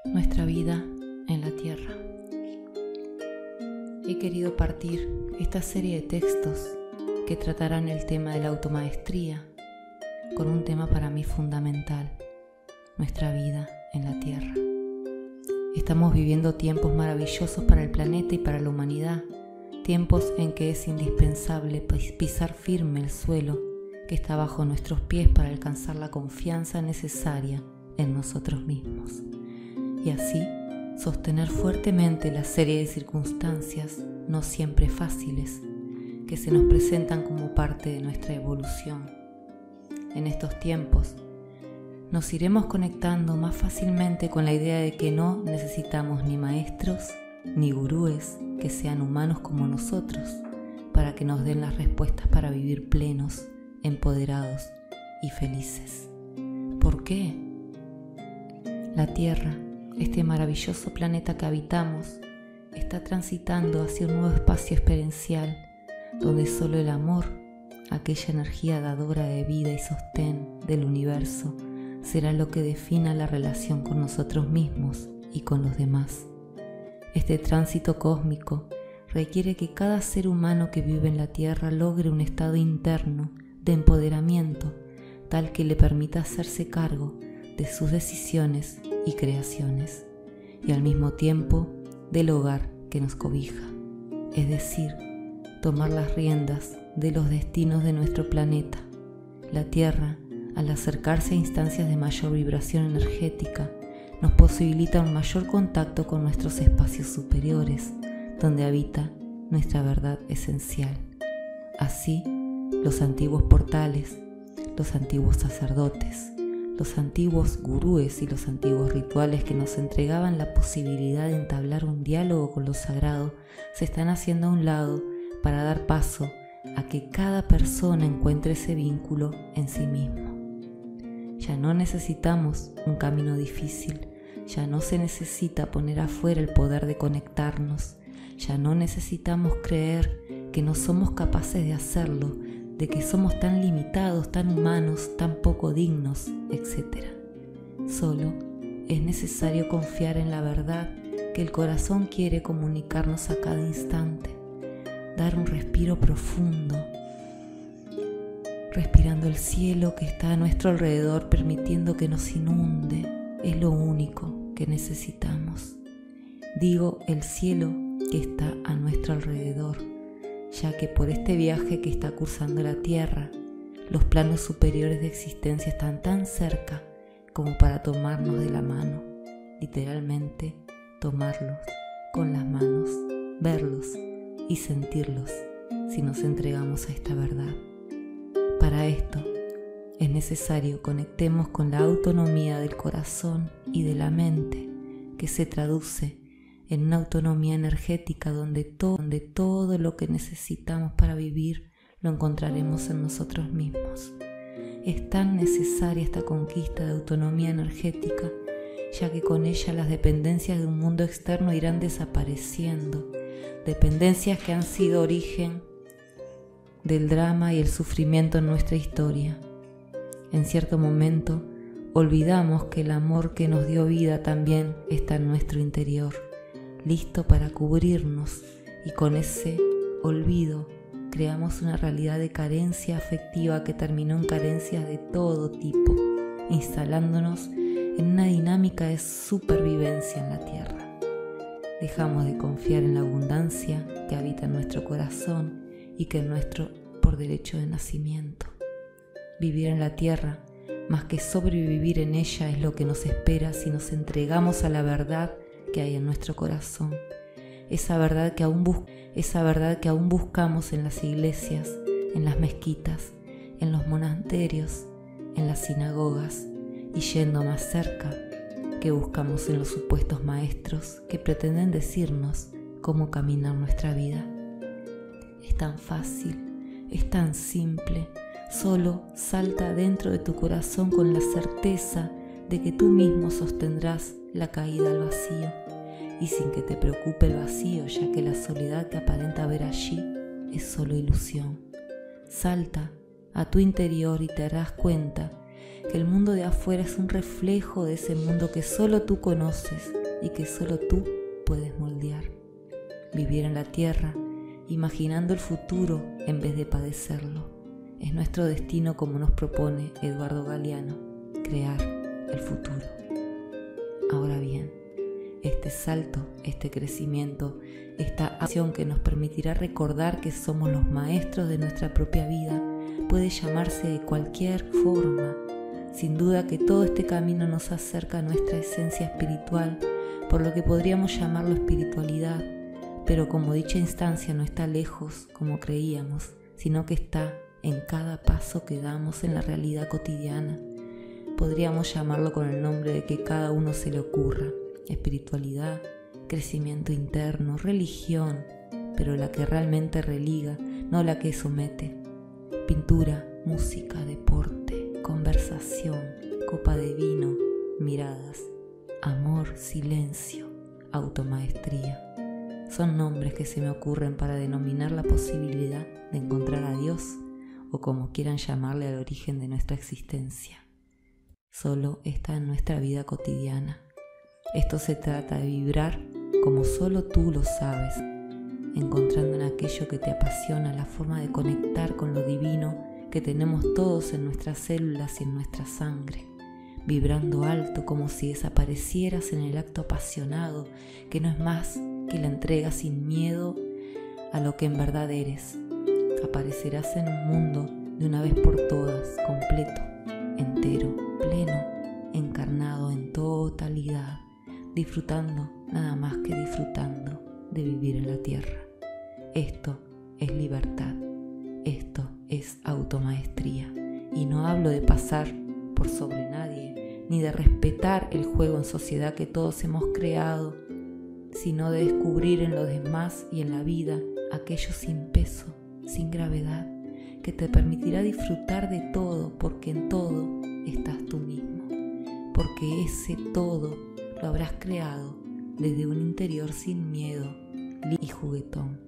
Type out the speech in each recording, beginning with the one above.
nuestra vida en la Tierra. He querido partir esta serie de textos que tratarán el tema de la automaestría con un tema para mí fundamental: nuestra vida en la Tierra. Estamos viviendo tiempos maravillosos para el planeta y para la humanidad, tiempos en que es indispensable pisar firme el suelo que está bajo nuestros pies para alcanzar la confianza necesaria en nosotros mismos, y así sostener fuertemente la serie de circunstancias no siempre fáciles que se nos presentan como parte de nuestra evolución. En estos tiempos nos iremos conectando más fácilmente con la idea de que no necesitamos ni maestros ni gurúes que sean humanos como nosotros para que nos den las respuestas para vivir plenos, empoderados y felices. ¿Por qué? La Tierra, este maravilloso planeta que habitamos, está transitando hacia un nuevo espacio experiencial donde solo el amor, aquella energía dadora de vida y sostén del universo, será lo que defina la relación con nosotros mismos y con los demás. Este tránsito cósmico requiere que cada ser humano que vive en la Tierra logre un estado interno de empoderamiento tal que le permita hacerse cargo de sus decisiones y creaciones, y al mismo tiempo del hogar que nos cobija, es decir, tomar las riendas de los destinos de nuestro planeta. La Tierra, al acercarse a instancias de mayor vibración energética, nos posibilita un mayor contacto con nuestros espacios superiores, donde habita nuestra verdad esencial. Así, los antiguos portales, los antiguos sacerdotes, los antiguos gurúes y los antiguos rituales que nos entregaban la posibilidad de entablar un diálogo con lo sagrado se están haciendo a un lado para dar paso a que cada persona encuentre ese vínculo en sí mismo. Ya no necesitamos un camino difícil, ya no se necesita poner afuera el poder de conectarnos, ya no necesitamos creer que no somos capaces de hacerlo, de que somos tan limitados, tan humanos, tan poco dignos, etc. Solo es necesario confiar en la verdad que el corazón quiere comunicarnos a cada instante, dar un respiro profundo, respirando el cielo que está a nuestro alrededor, permitiendo que nos inunde, es lo único que necesitamos. Digo el cielo que está a nuestro alrededor, ya que por este viaje que está cursando la Tierra, los planos superiores de existencia están tan cerca como para tomarnos de la mano, literalmente tomarlos con las manos, verlos y sentirlos si nos entregamos a esta verdad. Para esto es necesario conectemos con la autonomía del corazón y de la mente, que se traduce en una autonomía energética donde todo lo que necesitamos para vivir lo encontraremos en nosotros mismos. Es tan necesaria esta conquista de autonomía energética, ya que con ella las dependencias de un mundo externo irán desapareciendo, dependencias que han sido origen del drama y el sufrimiento en nuestra historia. En cierto momento olvidamos que el amor que nos dio vida también está en nuestro interior, listo para cubrirnos, y con ese olvido creamos una realidad de carencia afectiva que terminó en carencias de todo tipo, instalándonos en una dinámica de supervivencia en la Tierra. Dejamos de confiar en la abundancia que habita en nuestro corazón y que es nuestro por derecho de nacimiento. Vivir en la Tierra, más que sobrevivir en ella, es lo que nos espera si nos entregamos a la verdad que hay en nuestro corazón, esa verdad que aún buscamos en las iglesias, en las mezquitas, en los monasterios, en las sinagogas, y yendo más cerca, que buscamos en los supuestos maestros que pretenden decirnos cómo caminar nuestra vida. Es tan fácil, es tan simple, solo salta dentro de tu corazón con la certeza de que tú mismo sostendrás la caída al vacío, y sin que te preocupe el vacío, ya que la soledad que aparenta haber allí es solo ilusión. Salta a tu interior y te darás cuenta que el mundo de afuera es un reflejo de ese mundo que solo tú conoces y que solo tú puedes moldear. Vivir en la tierra, imaginando el futuro en vez de padecerlo, es nuestro destino, como nos propone Eduardo Galeano, crear el futuro. Ahora bien, este salto, este crecimiento, esta acción que nos permitirá recordar que somos los maestros de nuestra propia vida, puede llamarse de cualquier forma. Sin duda que todo este camino nos acerca a nuestra esencia espiritual, por lo que podríamos llamarlo espiritualidad, pero como dicha instancia no está lejos como creíamos, sino que está en cada paso que damos en la realidad cotidiana. Podríamos llamarlo con el nombre de que cada uno se le ocurra: espiritualidad, crecimiento interno, religión, pero la que realmente religa, no la que somete. Pintura, música, deporte, conversación, copa de vino, miradas, amor, silencio, automaestría. Son nombres que se me ocurren para denominar la posibilidad de encontrar a Dios, o como quieran llamarle, al origen de nuestra existencia. Solo está en nuestra vida cotidiana. Esto se trata de vibrar como solo tú lo sabes, encontrando en aquello que te apasiona la forma de conectar con lo divino que tenemos todos en nuestras células y en nuestra sangre, vibrando alto como si desaparecieras en el acto apasionado, que no es más que la entrega sin miedo a lo que en verdad eres. Aparecerás en un mundo de una vez por todas, completo, entero, pleno, encarnado en totalidad, disfrutando, nada más que disfrutando, de vivir en la tierra. Esto es libertad, esto es automaestría, y no hablo de pasar por sobre nadie, ni de respetar el juego en sociedad que todos hemos creado, sino de descubrir en los demás y en la vida aquello sin peso, sin gravedad, que te permitirá disfrutar de todo, porque en todo estás tú mismo, porque ese todo lo habrás creado desde un interior sin miedo y juguetón.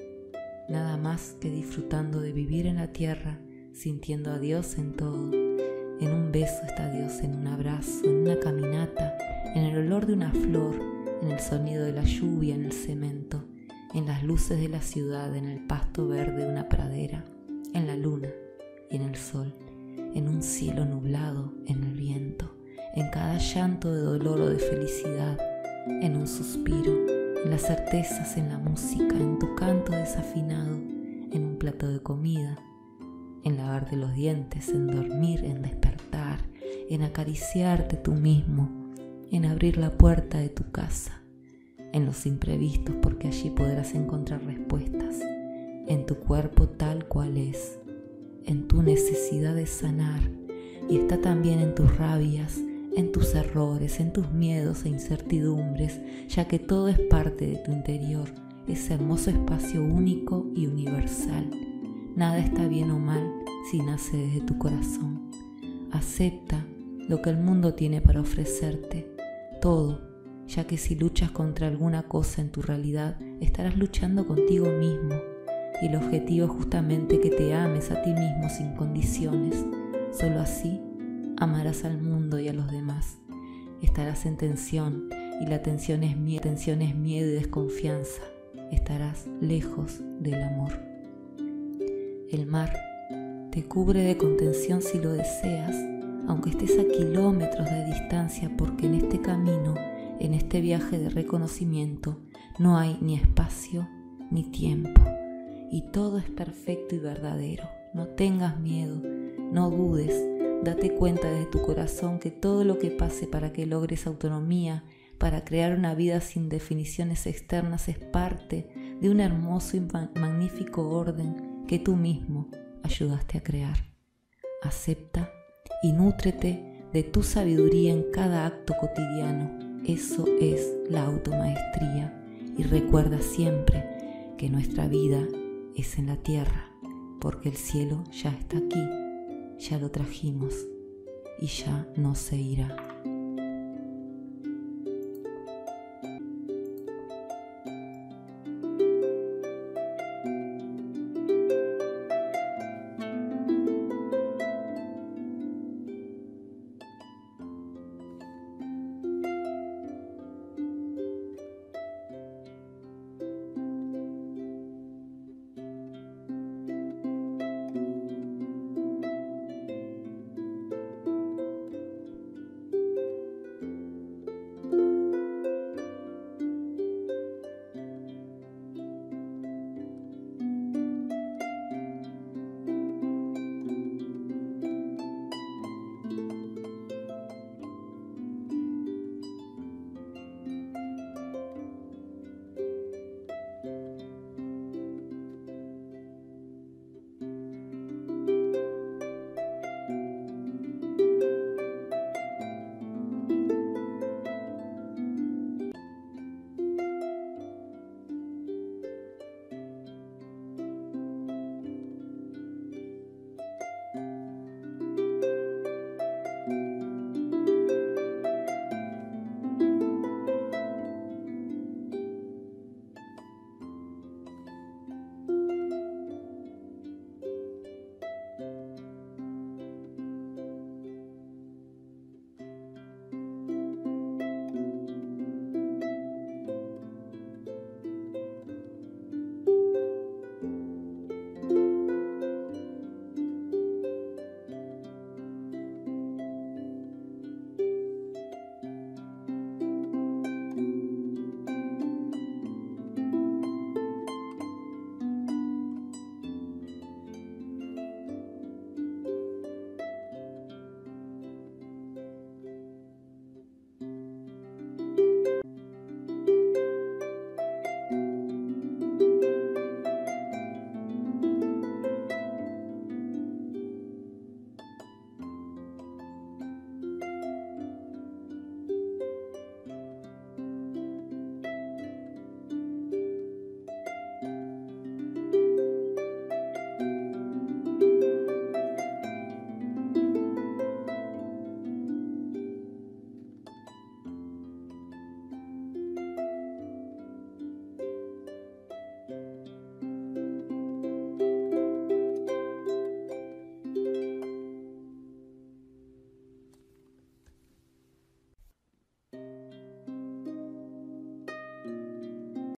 Nada más que disfrutando de vivir en la tierra, sintiendo a Dios en todo. En un beso está Dios, en un abrazo, en una caminata, en el olor de una flor, en el sonido de la lluvia en el cemento, en las luces de la ciudad, en el pasto verde de una pradera, en la luna y en el sol, en un cielo nublado, en el viento, en cada llanto de dolor o de felicidad, en un suspiro, en las certezas, en la música, en tu canto desafinado, en un plato de comida, en lavarte los dientes, en dormir, en despertar, en acariciarte tú mismo, en abrir la puerta de tu casa, en los imprevistos, porque allí podrás encontrar respuestas, en tu cuerpo tal cual es, en tu necesidad de sanar, y está también en tus rabias, en tus errores, en tus miedos e incertidumbres, ya que todo es parte de tu interior, ese hermoso espacio único y universal. Nada está bien o mal si nace desde tu corazón. Acepta lo que el mundo tiene para ofrecerte, todo, ya que si luchas contra alguna cosa en tu realidad, estarás luchando contigo mismo, y el objetivo es justamente que te ames a ti mismo sin condiciones. Solo así amarás al mundo y a los demás. Estarás en tensión, y la tensión es miedo y desconfianza. Estarás lejos del amor. El mar te cubre de contención si lo deseas, aunque estés a kilómetros de distancia, porque en este camino, en este viaje de reconocimiento, no hay ni espacio ni tiempo, y todo es perfecto y verdadero. No tengas miedo, no dudes. Date cuenta desde tu corazón que todo lo que pase para que logres autonomía, para crear una vida sin definiciones externas, es parte de un hermoso y magnífico orden que tú mismo ayudaste a crear. Acepta y nútrete de tu sabiduría en cada acto cotidiano. Eso es la automaestría. Y recuerda siempre que nuestra vida es en la tierra, porque el cielo ya está aquí. Ya lo trajimos y ya no se irá.